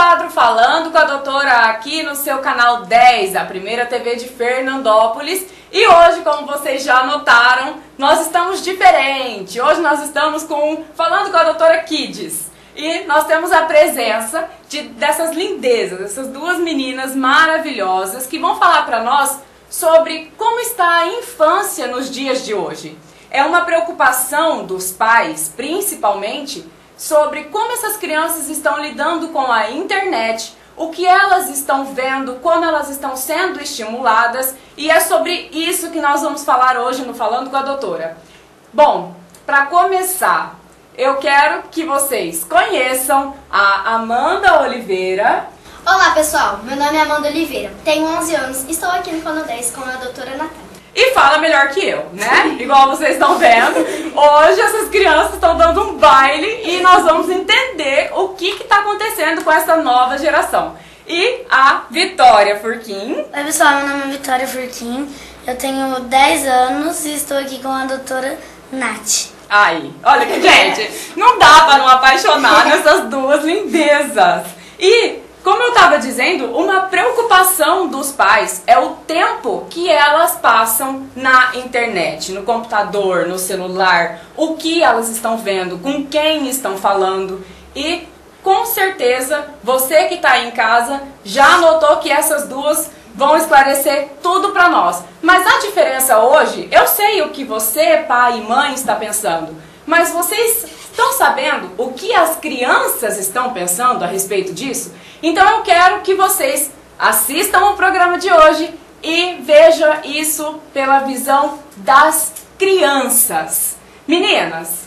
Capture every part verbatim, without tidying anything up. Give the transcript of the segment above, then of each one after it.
quadro Falando com a Doutora aqui no seu canal dez, a primeira T V de Fernandópolis. E hoje, como vocês já notaram, nós estamos diferentes. Hoje nós estamos com Falando com a Doutora Kids. E nós temos a presença de, dessas lindezas, essas duas meninas maravilhosas que vão falar para nós sobre como está a infância nos dias de hoje. É uma preocupação dos pais, principalmente, sobre como essas crianças estão lidando com a internet, o que elas estão vendo, como elas estão sendo estimuladas, e é sobre isso que nós vamos falar hoje no Falando com a Doutora. Bom, para começar, eu quero que vocês conheçam a Amanda Oliveira. Olá pessoal, meu nome é Amanda Oliveira, tenho onze anos, estou aqui no Falando dez com a doutora Natália. E fala melhor que eu, né? Igual vocês estão vendo, hoje essas crianças estão dando um baile e nós vamos entender o que está acontecendo com essa nova geração. E a Vitória Furquim. Oi pessoal, meu nome é Vitória Furquim, eu tenho dez anos e estou aqui com a doutora Nath. Aí, olha que gente, não dá pra não apaixonar nessas duas lindezas. E, como eu estava dizendo, uma preocupação dos pais é o tempo que elas passam na internet, no computador, no celular, o que elas estão vendo, com quem estão falando. E, com certeza, você que está aí em casa já notou que essas duas vão esclarecer tudo para nós. Mas a diferença hoje, eu sei o que você, pai e mãe, está pensando, mas vocês estão sabendo o que as crianças estão pensando a respeito disso? Então eu quero que vocês assistam o programa de hoje e vejam isso pela visão das crianças. Meninas,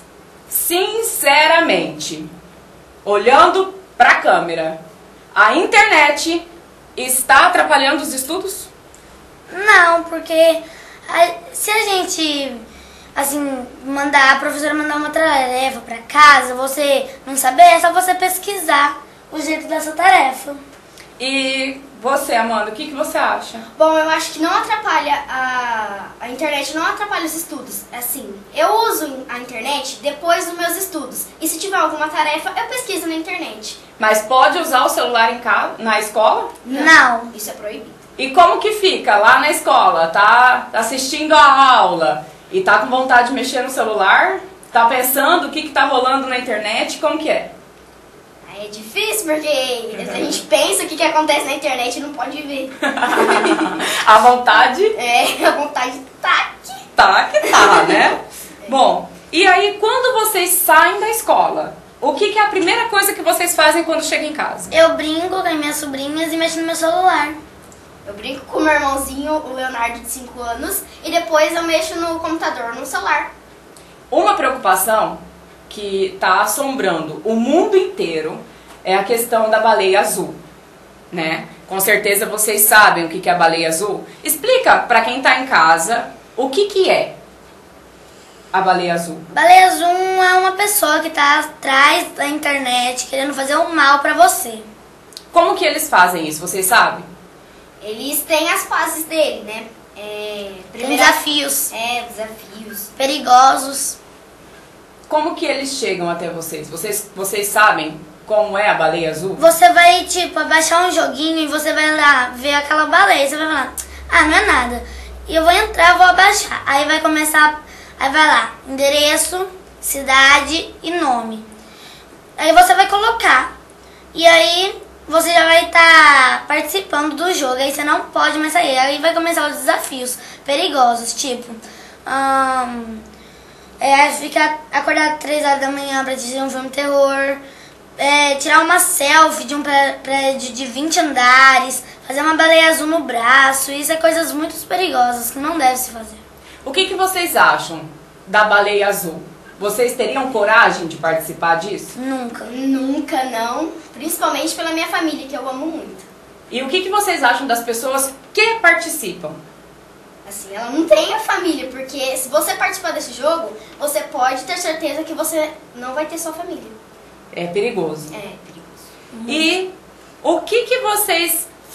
sinceramente, olhando para a câmera, a internet está atrapalhando os estudos? Não, porque a, se a gente, assim, mandar, a professora mandar uma tarefa para casa, você não saber, é só você pesquisar o jeito dessa tarefa. E você, Amanda, o que, que você acha? Bom, eu acho que não atrapalha, a, a internet não atrapalha os estudos. Assim, eu uso a internet depois dos meus estudos. E se tiver alguma tarefa, eu pesquiso na internet. Mas pode usar o celular em casa, na escola? Não. não. Isso é proibido. E como que fica lá na escola? Tá assistindo a aula e tá com vontade de mexer no celular? Tá pensando o que que tá rolando na internet? Como que é? É difícil porque a gente pensa o que, que acontece na internet e não pode ver. A vontade? É, a vontade tá aqui. Tá que tá, né? Bom, e aí quando vocês saem da escola, o que, que é a primeira coisa que vocês fazem quando chegam em casa? Eu brinco com as minhas sobrinhas e mexo no meu celular. Eu brinco com o meu irmãozinho, o Leonardo, de cinco anos, e depois eu mexo no computador, no celular. Uma preocupação que está assombrando o mundo inteiro é a questão da baleia azul, né? Com certeza vocês sabem o que é a baleia azul. Explica para quem está em casa o que, que é a baleia azul. Baleia azul é uma pessoa que está atrás da internet querendo fazer um mal para você. Como que eles fazem isso, vocês sabem? Eles têm as fases dele, né? É, Tem desafios. É, desafios. Perigosos. Como que eles chegam até vocês? Vocês, vocês sabem como é a baleia azul? Você vai, tipo, abaixar um joguinho e você vai lá ver aquela baleia. Você vai falar, ah, não é nada. E eu vou entrar, vou abaixar. Aí vai começar, aí vai lá, endereço, cidade e nome. Aí você vai colocar. E aí você já vai estar tá participando do jogo. Aí você não pode mais sair. Aí vai começar os desafios perigosos, tipo... Hum, É, ficar acordado três horas da manhã pra assistir um filme de terror, é, tirar uma selfie de um prédio de vinte andares, fazer uma baleia azul no braço, isso é coisas muito perigosas que não deve se fazer. O que, que vocês acham da baleia azul? Vocês teriam coragem de participar disso? Nunca. Nunca, não. Principalmente pela minha família, que eu amo muito. E o que, que vocês acham das pessoas que participam? Assim, ela não tem a família, porque se você participar desse jogo, você pode ter certeza que você não vai ter sua família. É perigoso. É perigoso. E o que, que vocês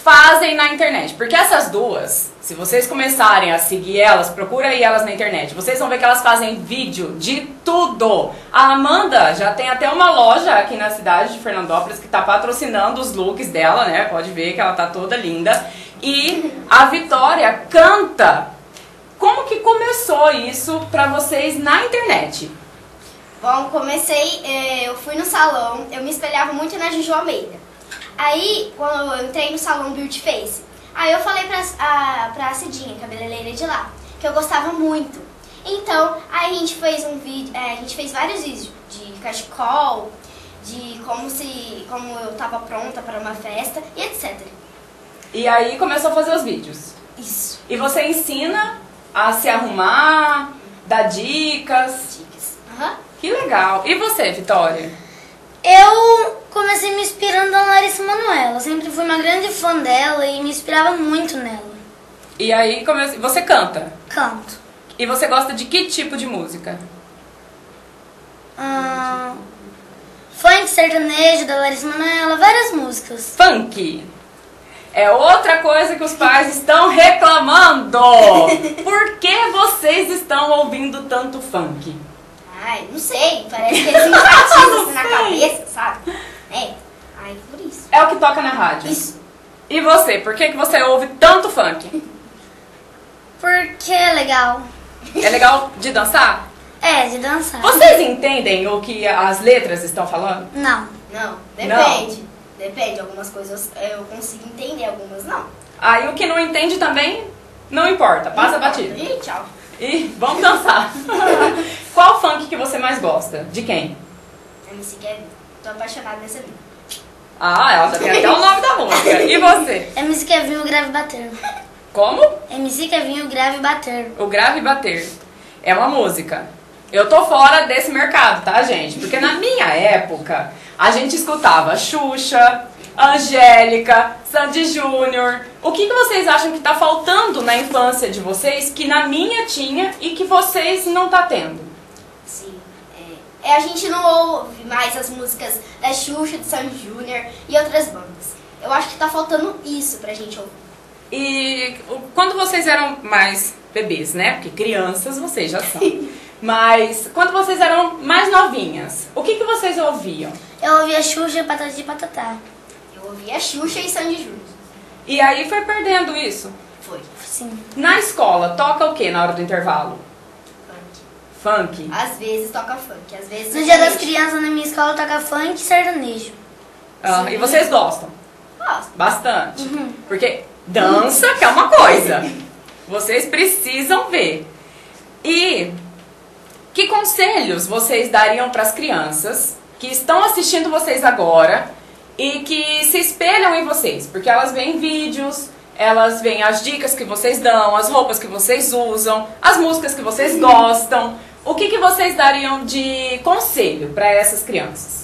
fazem na internet? Porque essas duas, se vocês começarem a seguir elas, procura aí elas na internet, vocês vão ver que elas fazem vídeo de tudo. A Amanda já tem até uma loja aqui na cidade de Fernandópolis que tá patrocinando os looks dela, né? Pode ver que ela tá toda linda. E a Vitória canta. Como que começou isso pra vocês na internet? Bom, comecei, eh, eu fui no salão, eu me espelhava muito na Juju Almeida. Aí, quando eu entrei no salão Beauty Face, aí eu falei pra, a, pra Cidinha, cabeleireira de lá, que eu gostava muito. Então, aí a gente fez um vídeo, é, a gente fez vários vídeos de cachecol, de como se, como eu tava pronta para uma festa e etcétera. E aí começou a fazer os vídeos. Isso. E você ensina a se arrumar, dá dicas. Dicas. Aham. Que legal. E você, Vitória? Eu comecei me inspirando na Larissa Manoela. Eu sempre fui uma grande fã dela e me inspirava muito nela. E aí come... você canta? Canto. E você gosta de que tipo de música? Ah, funk, sertanejo da Larissa Manoela, várias músicas. Funk. É outra coisa que os pais estão reclamando. Por que vocês estão ouvindo tanto funk? Ai, não sei, parece que eles enfatizam assim na cabeça, sabe? É, ai, por isso. É o que toca na rádio. Isso. E você, por que, que você ouve tanto funk? Porque é legal. É legal de dançar? É, de dançar. Vocês entendem o que as letras estão falando? Não. Não, depende. Depende, algumas coisas eu consigo entender, algumas não. Aí o que não entende também, não importa, passa batido. E tchau. E vamos dançar. Qual funk que você mais gosta? De quem? M C Kevin, tô apaixonada nessa vida. Ah, ela já tem até o nome da música. E você? M C Kevinho, grave bater. Como? M C Kevinho, grave bater. O Grave Bater. É uma música. Eu tô fora desse mercado, tá, gente? Porque na minha época, a gente escutava Xuxa, Angélica, Sandy Júnior. O que, que vocês acham que tá faltando na infância de vocês que na minha tinha e que vocês não tá tendo? Sim, é, é, a gente não ouve mais as músicas da Xuxa, do Sandy Júnior e outras bandas. Eu acho que tá faltando isso pra gente ouvir. E quando vocês eram mais bebês, né? Porque crianças vocês já são. Mas quando vocês eram mais novinhas, o que, que vocês ouviam? Eu ouvia Xuxa, Patati e Patatá. Eu ouvia Xuxa e Sandy Júnior. E aí foi perdendo isso. Foi. Sim. Na escola, toca o que na hora do intervalo? Funk. Funk? Às vezes toca funk, às vezes... No dia das crianças, na minha escola, toca funk e sertanejo. Ah, e vocês gostam? Gosto. Bastante. Porque dança que é uma coisa. Vocês precisam ver. E que conselhos vocês dariam para as crianças que estão assistindo vocês agora e que se espelham em vocês? Porque elas veem vídeos, elas veem as dicas que vocês dão, as roupas que vocês usam, as músicas que vocês gostam. O que, que vocês dariam de conselho para essas crianças?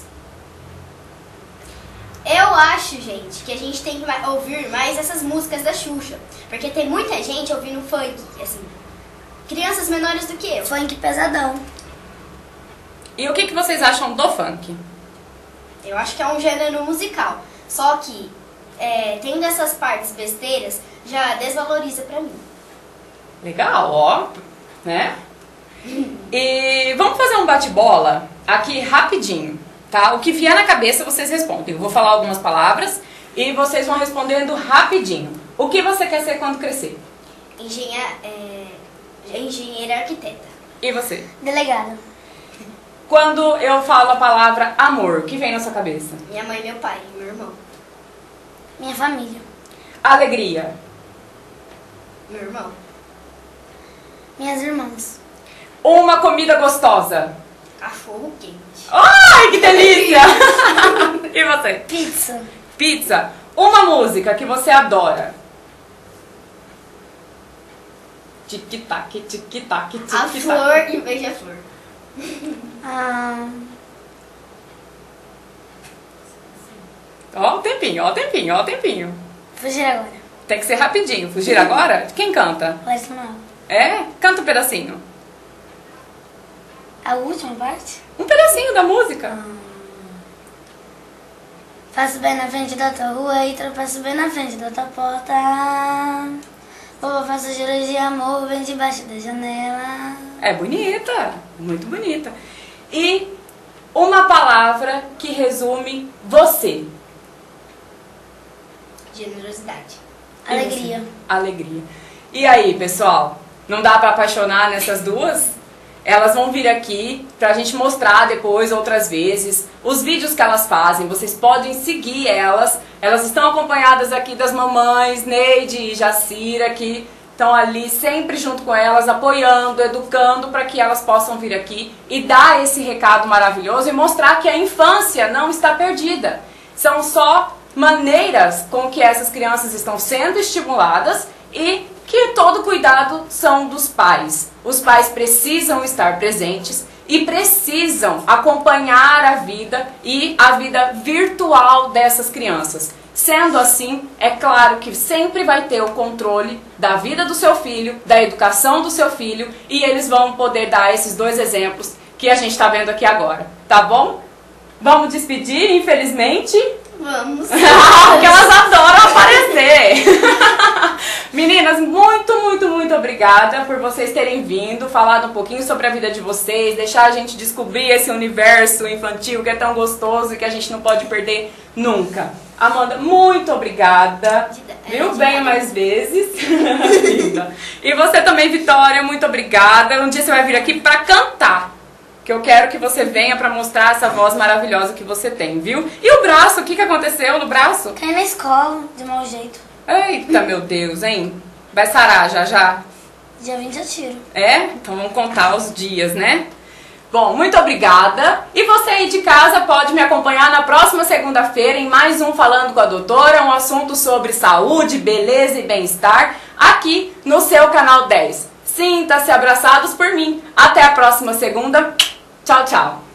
Eu acho, gente, que a gente tem que ma- ouvir mais essas músicas da Xuxa. Porque tem muita gente ouvindo funk, assim, crianças menores do que eu. Funk pesadão. E o que, que vocês acham do funk? Eu acho que é um gênero musical. Só que, é, tendo essas partes besteiras, já desvaloriza pra mim. Legal, ó, né? E vamos fazer um bate-bola aqui rapidinho, tá? O que vier na cabeça vocês respondem. Eu vou falar algumas palavras e vocês vão respondendo rapidinho. O que você quer ser quando crescer? Engenha, é, engenheira arquiteta. E você? Delegada. Quando eu falo a palavra amor, o que vem na sua cabeça? Minha mãe, meu pai e meu irmão. Minha família. Alegria. Meu irmão. Minhas irmãs. Uma comida gostosa. Cachorro quente. Ai, que delícia! E você? Pizza. Pizza. Uma música que você adora. Tic-tac, tic-tac, A tic-tac. flor e o beija-flor. Ah, Ó o tempinho, ó o tempinho, ó o tempinho. fugir agora. Tem que ser rapidinho. Fugir agora? Quem canta? Larissa Manoela. É? Canta um pedacinho. A última parte? Um pedacinho da música. Passo bem na frente da tua rua e tropeço bem na frente da tua porta. Vovô, faço juros de amor bem debaixo da janela. É bonita, muito bonita. E uma palavra que resume você. Generosidade. Alegria. Alegria. E aí, pessoal? Não dá pra apaixonar nessas duas? Elas vão vir aqui pra gente mostrar depois, outras vezes, os vídeos que elas fazem. Vocês podem seguir elas. Elas estão acompanhadas aqui das mamães, Neide e Jacira, que estão ali sempre junto com elas, apoiando, educando para que elas possam vir aqui e dar esse recado maravilhoso e mostrar que a infância não está perdida. São só maneiras com que essas crianças estão sendo estimuladas e que todo cuidado são dos pais. Os pais precisam estar presentes e precisam acompanhar a vida e a vida virtual dessas crianças. Sendo assim, é claro que sempre vai ter o controle da vida do seu filho, da educação do seu filho, e eles vão poder dar esses dois exemplos que a gente está vendo aqui agora, tá bom? Vamos despedir, infelizmente? Vamos. Porque elas adoram aparecer. Meninas, muito, muito, muito obrigada por vocês terem vindo, falado um pouquinho sobre a vida de vocês, deixar a gente descobrir esse universo infantil que é tão gostoso e que a gente não pode perder nunca. Amanda, muito obrigada. Viu? Venha mais vezes. Linda. E você também, Vitória, muito obrigada. Um dia você vai vir aqui pra cantar. Que eu quero que você venha pra mostrar essa voz maravilhosa que você tem, viu? E o braço? O que, que aconteceu no braço? Caí na escola, de mau jeito. Eita, meu Deus, hein? Vai sarar já já? Dia vinte eu tiro. É? Então vamos contar os dias, né? Bom, muito obrigada. E você aí de casa pode me acompanhar na próxima segunda-feira em mais um Falando com a Doutora, um assunto sobre saúde, beleza e bem-estar, aqui no seu canal dez. Sinta-se abraçados por mim. Até a próxima segunda. Tchau, tchau.